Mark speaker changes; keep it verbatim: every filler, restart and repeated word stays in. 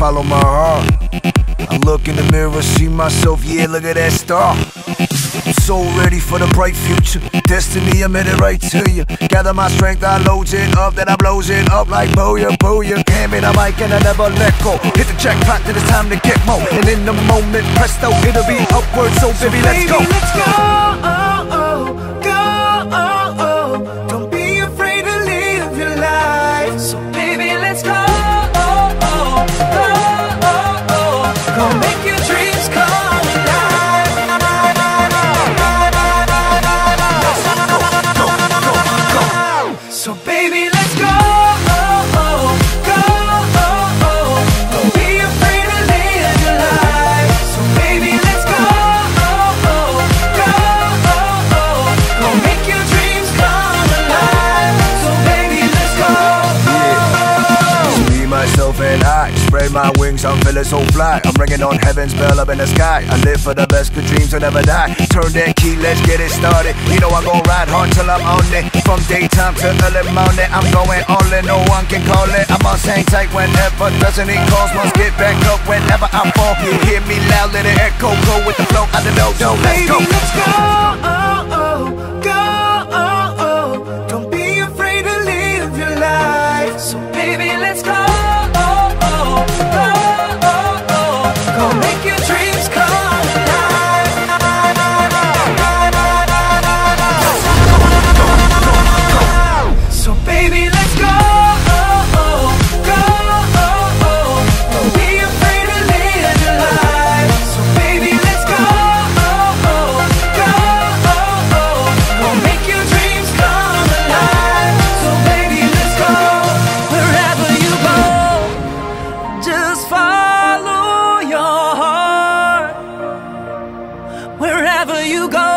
Speaker 1: follow my heart. I look in the mirror, see myself, yeah, look at that star. I'm so ready for the bright future. Destiny, I'm headed right to you. Gather my strength, I load it up, then I blows it up like booyah, booyah. Hand me the mic and I never let go. Hit the jackpot, then it's time to get more. And in the moment, presto, it'll be upward. So baby, let's go.
Speaker 2: Baby, let's go. Oh, oh, go. Oh, oh. Don't be afraid to live your life. So baby, let's go. Oh, oh, go. Oh, oh. Go make your dreams come alive. Go, go, go, go. So baby, let's go. Oh, oh, go. Oh, oh. Don't be afraid to live your life. So baby, let's go. Oh, oh, go. Oh, oh. Go make your dreams come alive. So baby, let's go.
Speaker 1: It's me, myself, and I. Spread my wings, I'm feeling so fly. I'm ringing on heaven's bell up in the sky. I live for the best, good dreams will never die. Turn that key, let's get it started. You know I'm gonna ride hard till I'm on it. From daytime to early morning, I'm going all in, no one can call it. I'm on hang tight whenever, doesn't need calls, must get back up whenever I fall. You hear me loud, let it echo, go with the flow, I don't know, no, let's go.
Speaker 2: Baby, let's go. Oh, oh, go. Oh, oh. Don't be afraid to live your life. So baby, let's go. Oh, oh, go. Oh, oh. Go make your dreams come alive. So baby, let's go. Oh, oh, go. Oh, oh. Don't be afraid to live your life. So baby, let's go. Oh, oh, go. Oh, oh. Go make your dreams come alive. So baby, let's go. Wherever you go, just follow your heart. Wherever you go,